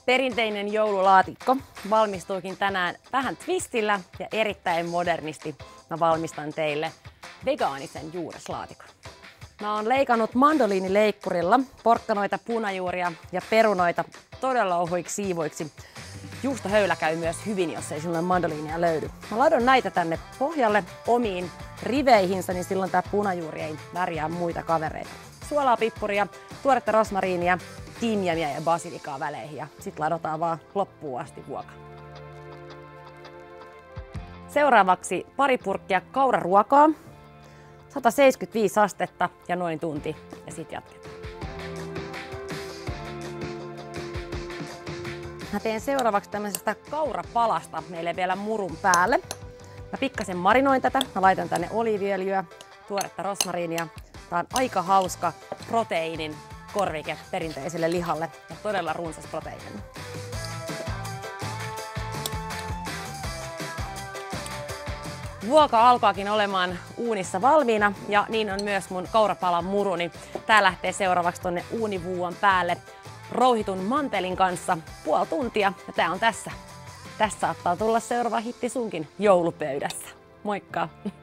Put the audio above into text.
Perinteinen joululaatikko valmistuikin tänään vähän twistillä ja erittäin modernisti. Mä valmistan teille vegaanisen juureslaatikon. Mä oon leikannut mandoliinileikkurilla porkkanoita, punajuuria ja perunoita todella ohuiksi siivoiksi. Juustohöylä käy myös hyvin, jos ei silloin mandoliinia löydy. Mä ladon näitä tänne pohjalle omiin riveihinsä, niin silloin tää punajuuri ei värjää muita kavereita. Suolaa, pippuria, tuoretta rosmariinia, timjamia ja basilikaa väleihin ja sit ladotaan vaan loppuun asti vuoka. Seuraavaksi pari purkkia kauraruokaa, 175 astetta ja noin tunti ja sit jatketaan. Mä teen seuraavaksi tämmöisestä kaurapalasta meille vielä murun päälle. Mä pikkasen marinoin tätä, mä laitan tänne oliiviöljyä, tuoretta rosmariinia. Tää on aika hauska proteiinin korvike perinteiselle lihalle ja todella runsas proteiini. Vuoka alkaakin olemaan uunissa valmiina ja niin on myös mun kaurapalan muruni. Tää lähtee seuraavaksi tonne uunivuuan päälle rouhitun mantelin kanssa puoli tuntia ja tää on tässä. Tässä saattaa tulla seuraava hitti sunkin joulupöydässä. Moikka!